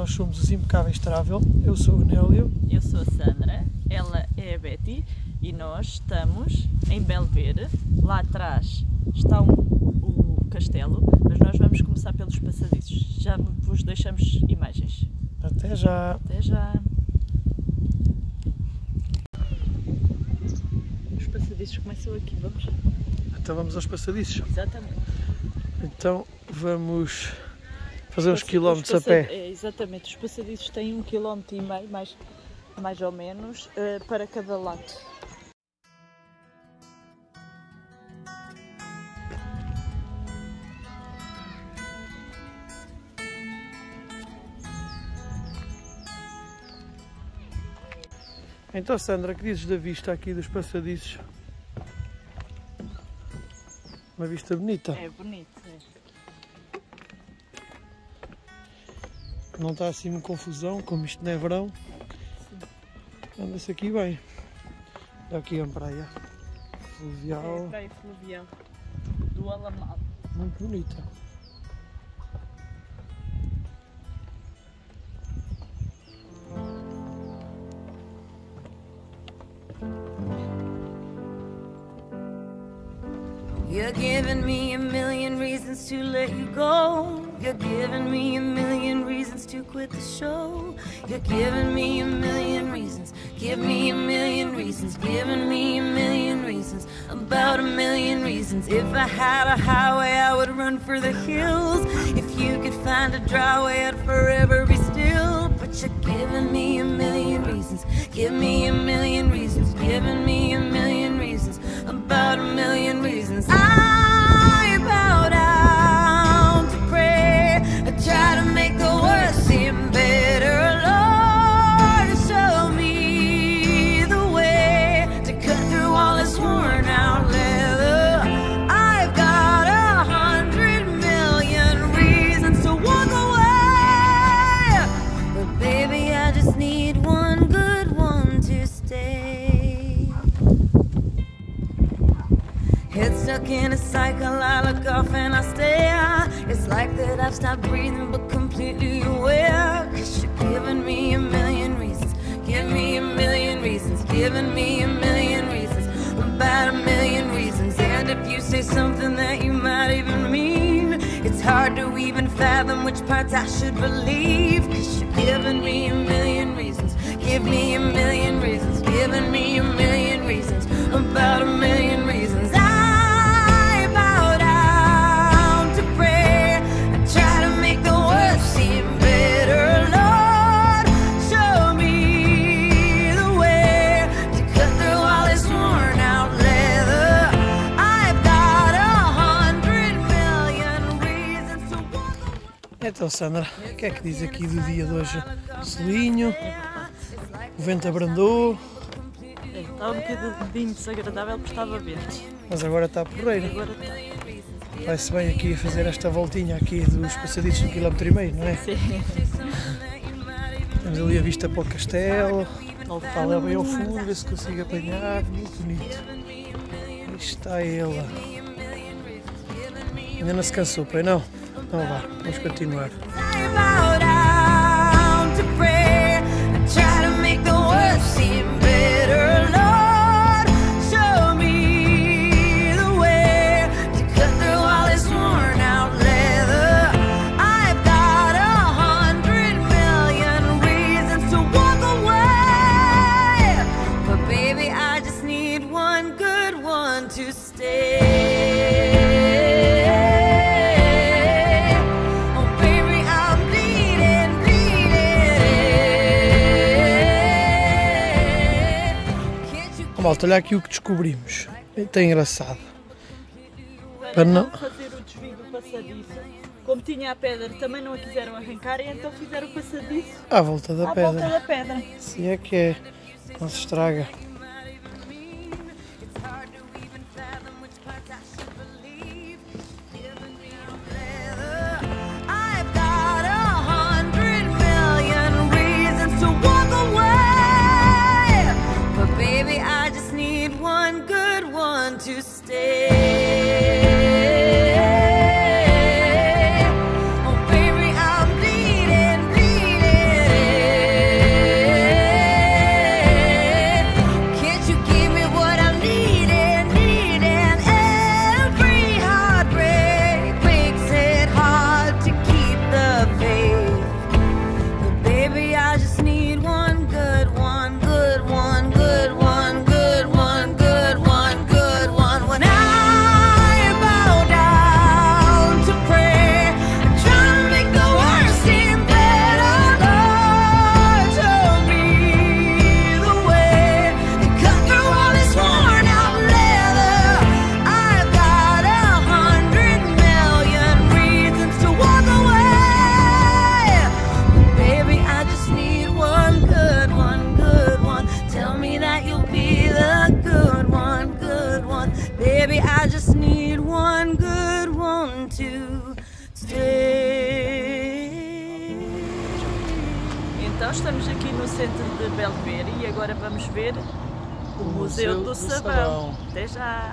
nós somos os Impecáveis Travel. Eu sou o Nélio. Eu sou a Sandra, ela é a Betty e nós estamos em Belver. Lá atrás está o castelo, mas nós vamos começar pelos passadiços. Já vos deixamos imagens. Até já! Até já! Os passadiços começam aqui, vamos? Então vamos aos passadiços. Exatamente. Então vamos fazer uns quilómetros a pé. Exatamente, os passadiços têm 1,5 km, mais ou menos, para cada lado. Então, Sandra, que dizes da vista aqui dos passadiços? Uma vista bonita. É bonito, é. Não está assim uma confusão, como isto não é verão. Anda-se aqui bem. Aqui é a praia fluvial. É a praia fluvial do Alamado. Muito bonita. You're giving me a million reasons to let you go. You're giving me a million reasons to quit the show. You're giving me a million reasons. Give me a million reasons. Giving me a million reasons. About a million reasons. If I had a highway, I would run for the hills. If you could find a dry way, I'd forever be still. But you're giving me a million reasons. Give me a million reasons. Giving me a million reasons. About a million reasons. I bow down to pray. I try to make the worst seem better. Lord, show me the way to cut through all this worn out leather. I've got 100 million reasons to walk away, but baby, I just need one good one to stay. Head stuck in a cycle, I look off and I stare. It's like that I've stopped breathing but completely aware. Cause you're giving me a million reasons. Give me a million reasons. Giving me a million reasons. About a million reasons. And if you say something that you might even mean, it's hard to even fathom which parts I should believe. Cause you're giving me a million reasons. Give me a million reasons. Giving me a million reasons. About a million reasons. I bow down to pray. I try to make the worst seem better. Lord, show me the way to cut through all this worn out leather. I've got 100 million reasons to walk away. Então, Sandra, o que é que diz aqui do dia de hoje? Solinho, o vento abrandou, Estava um bocadinho desagradável porque estava vento. mas agora está porreiro. Agora está. Vai-se bem aqui a fazer esta voltinha aqui dos passadiços de 1,5 km, não é? Sim. Temos ali a vista para o castelo, está lá bem ao fundo, ver se consigo apanhar, muito bonito. Aí está ela. Ainda não se cansou, pois não? Então vá, vamos continuar. I bow down to pray. I try to make the worst seem better. Lord, show me the way to cut through all this worn out leather. I've got 100 million reasons to walk away, but baby, I just need one good one to stay. Malta, olha aqui o que descobrimos. Está engraçado. Para não... fazer o desvio do passadiço, como tinha a pedra, também não a quiseram arrancar e então fizeram o passadiço À volta da à pedra. volta da pedra. Se é que é. Não se estraga. I've got 100 million reasons to walk away, but baby, I just need one good one to stay. Oh baby, I'm bleeding, bleeding. no centro de Belvedere e agora vamos ver o Museu do Sabão. Até já!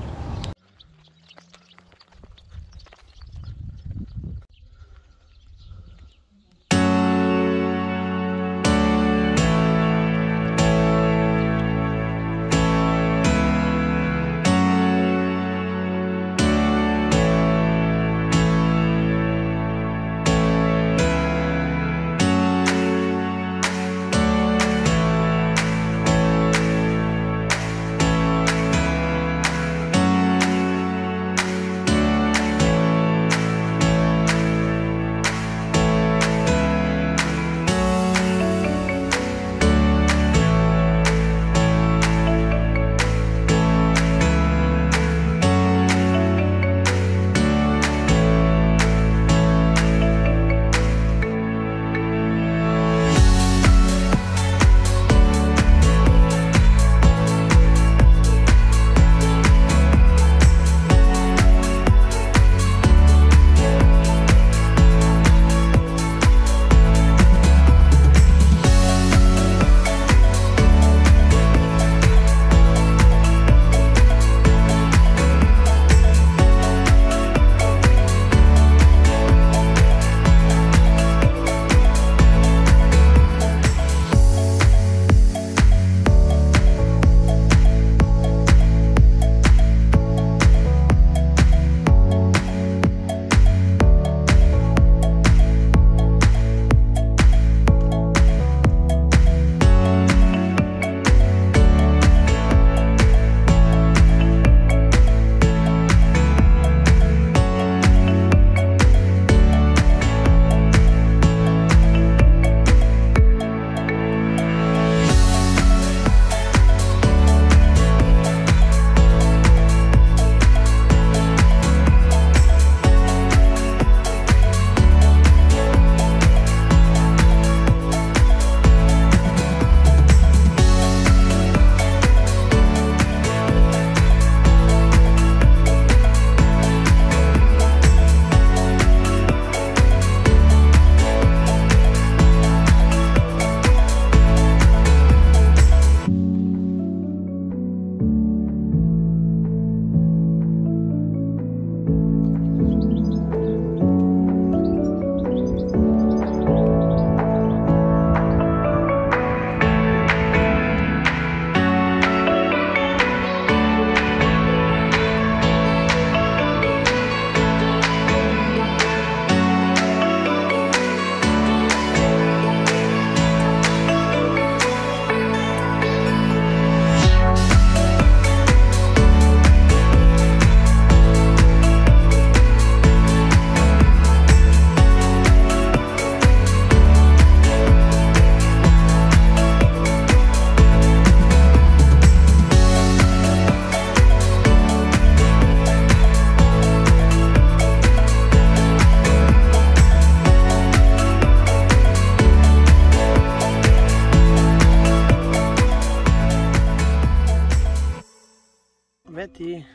Betty.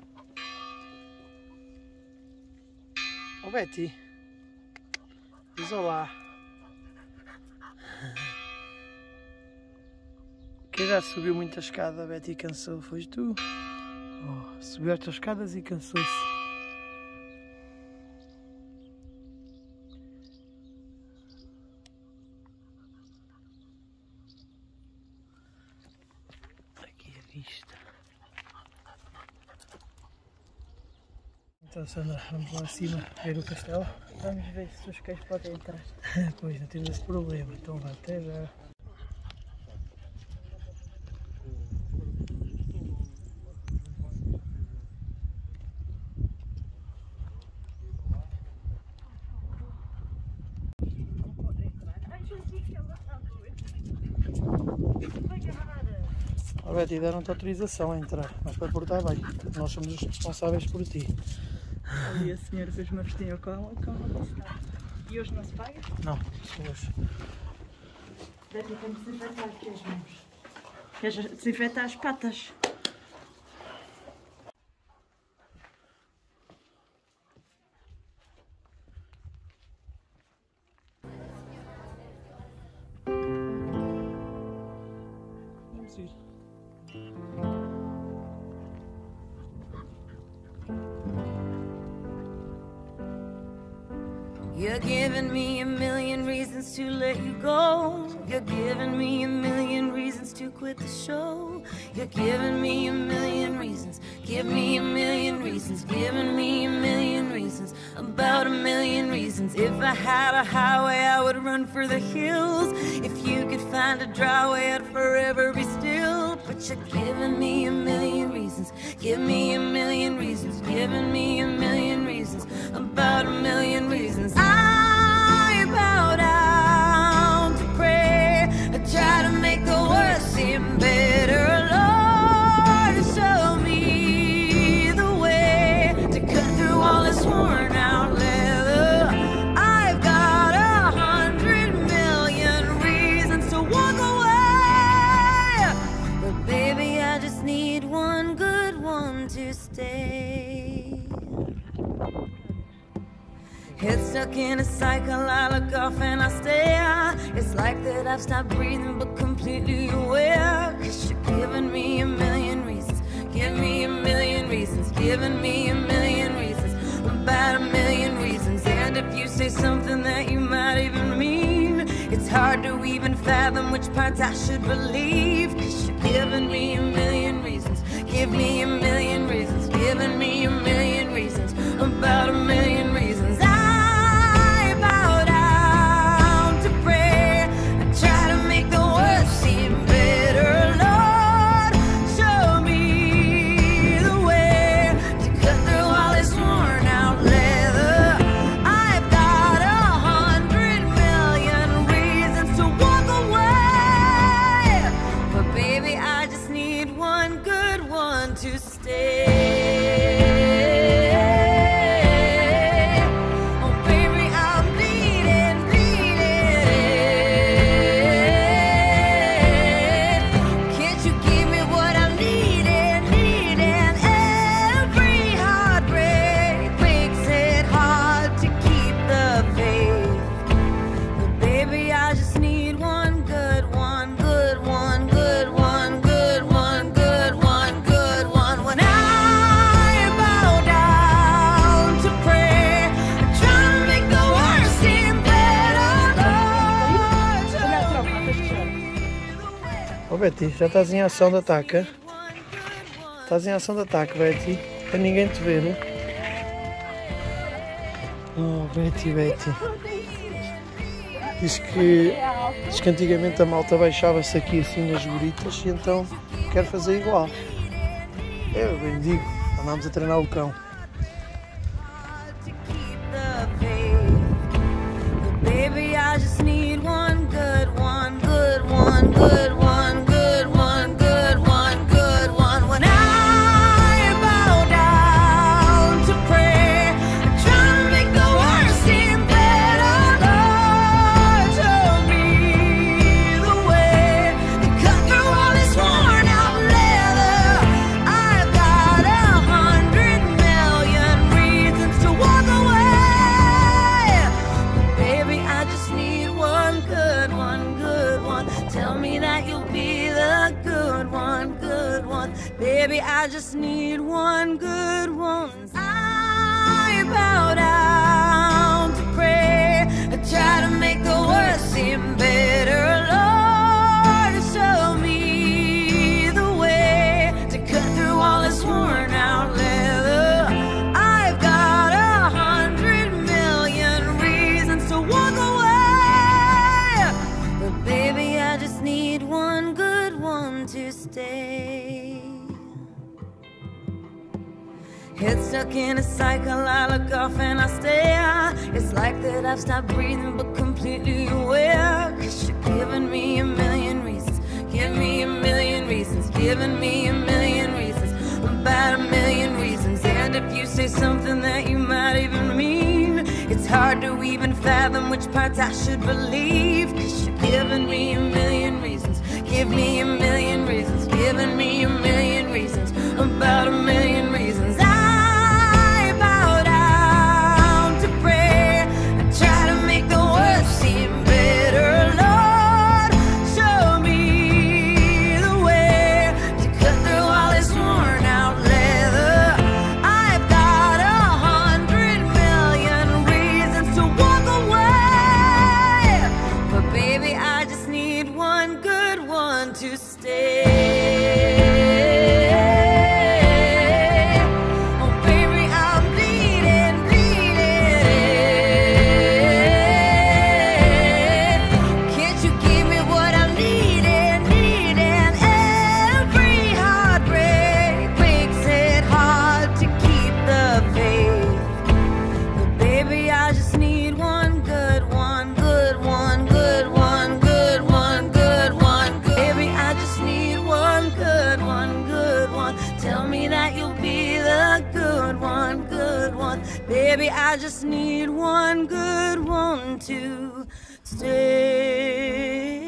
Oh Betty. Diz olá. Quem já subiu muita escada, Betty, cansou? Foste tu? Oh, subiu estas escadas e cansou-se. Aqui a vista. Então, Sandra, vamos lá acima ver o castelo. Vamos ver se os cães podem entrar. Pois, não temos esse problema, então vá até já. A Betty, deram-te autorização a entrar, mas para portar bem, nós somos os responsáveis por ti. Ali a senhora fez uma festinha com ela e hoje não se paga? Não, só hoje. Betty, temos de desinfetar aqui as mãos. Queres desinfetar as patas? You're giving me a million reasons to let you go. You're giving me a million reasons to quit the show. You're giving me a million reasons. Give me a million reasons. Giving me a million reasons. About a million reasons. If I had a highway, I would run for the hills. If you could find a dry way, I'd forever be still. But you're giving me a million reasons. Give me a million reasons. Giving me a million reasons. About a million reasons. I bow down to pray. I try to make the worst seem better. Lord, show me the way to cut through all this worn out leather. I've got 100 million reasons to walk away, but baby, I just need one good one to stay. Head stuck in a cycle, I look off and I stare. It's like that I've stopped breathing but completely aware. Cause you're giving me a million reasons. Give me a million reasons. Giving me a million reasons. About a million reasons. And if you say something that you might even mean, it's hard to even fathom which parts I should believe. Cause you're giving me a million reasons. Give me a million reasons. Giving me a million reasons. About a million reasons. Oh Betty, já estás em ação de ataque? Estás em ação de ataque, Betty? Para ninguém te ver, né? Oh, Betty. Diz que antigamente a malta baixava-se aqui assim nas guritas e então quer fazer igual. Eu bem digo, andámos a treinar o cão. Baby, I just need one good one, good one, good one, good one, good one, good one. When I bow down to pray, I try to make the worst seem better. Lord, show me the way to cut through all this worn out leather. I've got 100 million reasons to walk away, but baby, I just need one good one, good one. Tell me that you'll be the good one, good one. Baby, I just need one good one. I bow down to pray. I try to make the worst seem better. Lord, show me the way to cut through all this worn out leather. I've got 100 million reasons to walk away, but baby, I just need one good one to stay. Head stuck in a cycle, I look off and I stare. It's like that I've stopped breathing but completely aware. Cause you're giving me a million reasons. Give me a million reasons. Giving me a million reasons. About a million reasons. And if you say something that you might even mean, it's hard to even fathom which parts I should believe. Cause you're giving me a million reasons. Give me a million reasons. Giving me a million reasons. About a million reasons. I bow down to pray. I try to make the worst seem better. Lord, show me the way to cut Baby, I just need one good one to stay.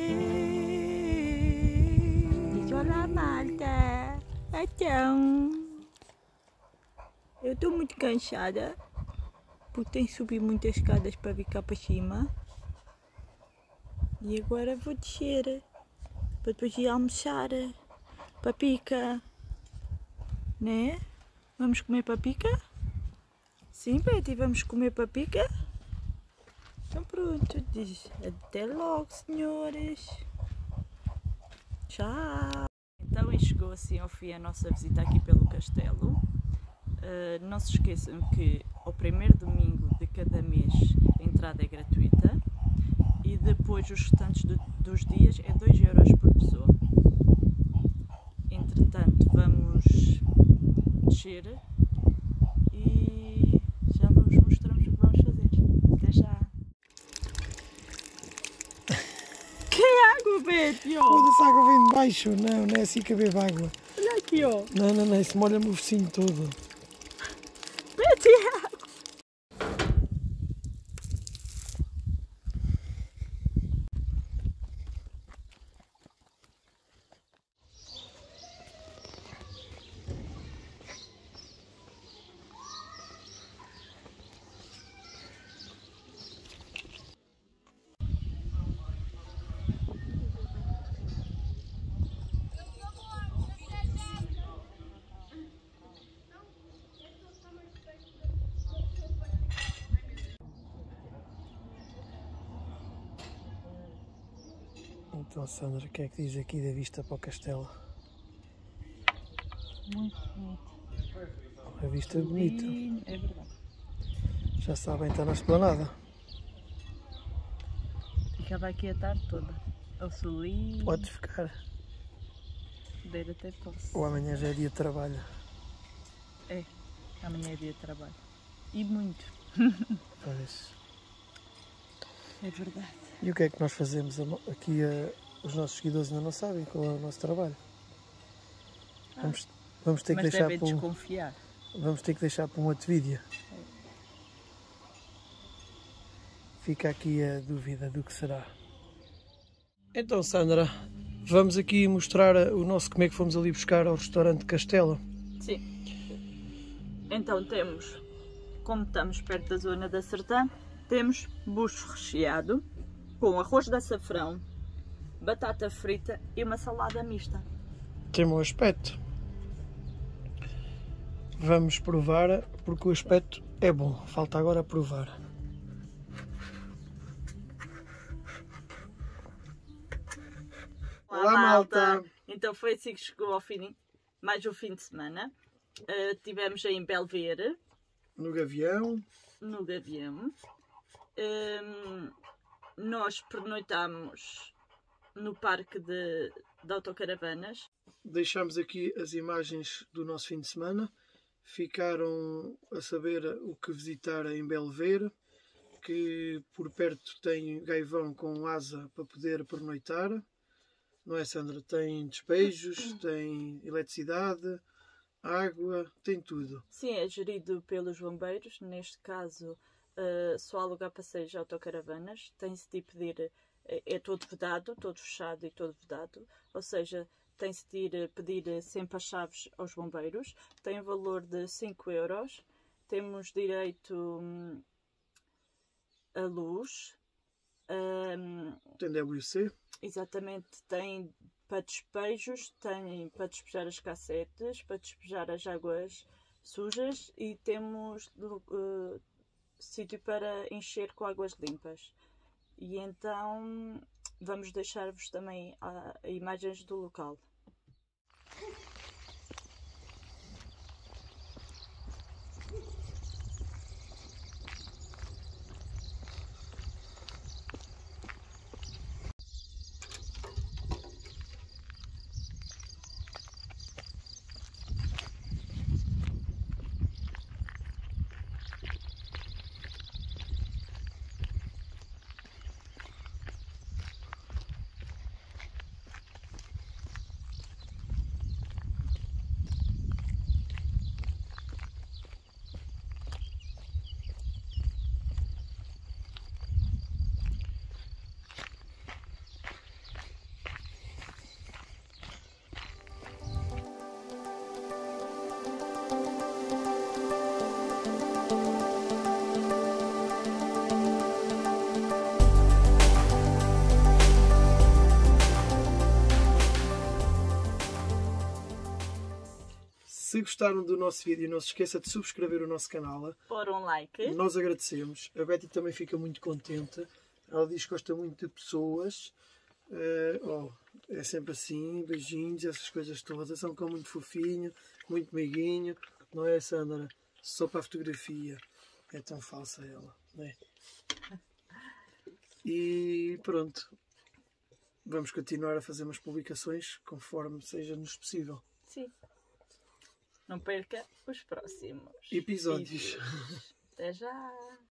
Olá, Marta. Então, eu estou muito cansada porque tenho que subir muitas escadas para vir cá para cima. E agora vou descer para depois ir almoçar. Papica, né? Vamos comer papica? Sim, Betty, vamos comer papica? Então pronto, diz até logo, senhores. Tchau. Então, e chegou assim ao fim a nossa visita aqui pelo castelo. Não se esqueçam que ao primeiro domingo de cada mês a entrada é gratuita e depois os restantes dos dias é 2 euros por pessoa. Entretanto, vamos descer e já vos mostramos o que vamos fazer. Até já! Que água, Betty, ó! Foda-se, a água vem de baixo. Não, não é assim que bebe água. Olha aqui, ó! Não, isso molha-me o focinho todo. Betty, água! Então, Sandra, o que é que diz aqui da vista para o castelo? Muito bonito. A vista é bonita. É verdade. Já sabem, está na esplanada. Ficava aqui a tarde toda. Ao solinho. Podes ficar. Poder até posso. Ou amanhã já é dia de trabalho. É, amanhã é dia de trabalho. E muito. Pois. É verdade. E o que é que nós fazemos aqui? Os nossos seguidores ainda não sabem qual é o nosso trabalho. Vamos ter que Mas deixar devem para desconfiar. vamos ter que deixar para um outro vídeo. Fica aqui a dúvida do que será. Então, Sandra, vamos aqui mostrar como é que fomos ali buscar ao restaurante Castelo. Sim. Então temos, como estamos perto da zona da Sertã, temos bucho recheado com arroz de açafrão, batata frita e uma salada mista. Tem um aspecto. Vamos provar porque o aspecto é bom. Falta agora provar. Olá, malta! Então foi assim que chegou ao fim, mais um fim de semana. Tivemos em Belver, No Gavião. no Gavião. Nós pernoitámos no parque de autocaravanas. Deixámos aqui as imagens do nosso fim de semana. Ficaram a saber o que visitar em Belver, que por perto tem Gaivão com asa para poder pernoitar. Não é, Sandra? Tem despejos, tem eletricidade, água, tem tudo. Sim, é gerido pelos bombeiros. Neste caso, só alugar passeios de autocaravanas. Tem-se de pedir, é todo vedado, todo fechado e todo vedado. Ou seja, tem-se de pedir sempre as chaves aos bombeiros. Tem um valor de 5 euros. Temos direito a luz. Tem WC. Exatamente, tem para despejos, tem para despejar as cassetes, para despejar as águas sujas e temos sítio para encher com águas limpas. E então vamos deixar-vos também imagens do local. Se gostaram do nosso vídeo, não se esqueça de subscrever o nosso canal. Pôr um like. Nós agradecemos. A Betty também fica muito contente. Ela diz que gosta muito de pessoas. É sempre assim, beijinhos, essas coisas todas. São com muito fofinho, muito meiguinho. Não é, Sandra? Só para a fotografia. É tão falsa ela, não é? E pronto. Vamos continuar a fazer umas publicações conforme seja-nos possível. Sim. Não perca os próximos Episódios. vídeos. Até já!